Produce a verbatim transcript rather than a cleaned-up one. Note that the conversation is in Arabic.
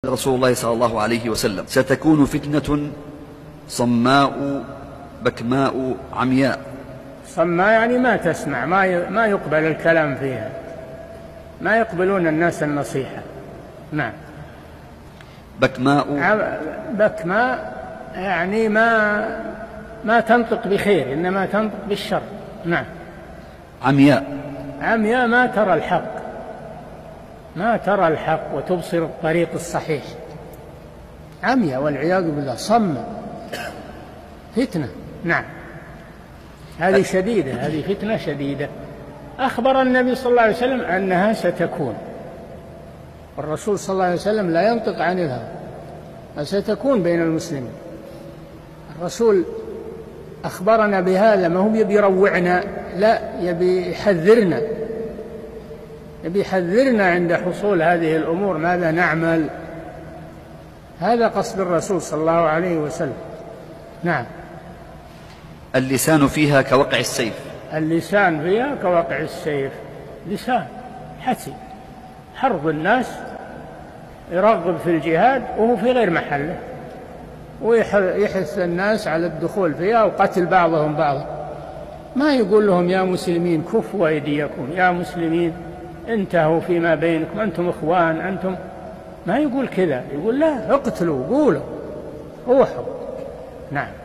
رسول الله صلى الله عليه وسلم: ستكون فتنة صماء بكماء عمياء. صماء يعني ما تسمع، ما ما يقبل الكلام فيها، ما يقبلون الناس النصيحة. نعم. بكماء بكماء يعني ما ما تنطق بخير، إنما تنطق بالشر. نعم. عمياء عمياء ما ترى الحق، ما ترى الحق وتبصر الطريق الصحيح. عمياء والعياذ بالله، صم، فتنة. نعم. هذه شديدة، هذه فتنة شديدة. أخبر النبي صلى الله عليه وسلم أنها ستكون، والرسول صلى الله عليه وسلم لا ينطق عن الهوى، ستكون بين المسلمين. الرسول أخبرنا بهذا، ما هو يبي يروعنا، لا، يبي يحذرنا، يبي يحذرنا عند حصول هذه الأمور ماذا نعمل. هذا قصد الرسول صلى الله عليه وسلم. نعم. اللسان فيها كوقع السيف. اللسان فيها كوقع السيف، لسان حسي، حرض الناس، يرغب في الجهاد وهو في غير محله، ويحث الناس على الدخول فيها وقتل بعضهم بعضا. ما يقول لهم يا مسلمين كفوا أيديكم، يا مسلمين انتهوا فيما بينكم، أنتم إخوان، أنتم، ما يقول كذا، يقول لا، اقتلوا، قولوا، روحوا. نعم.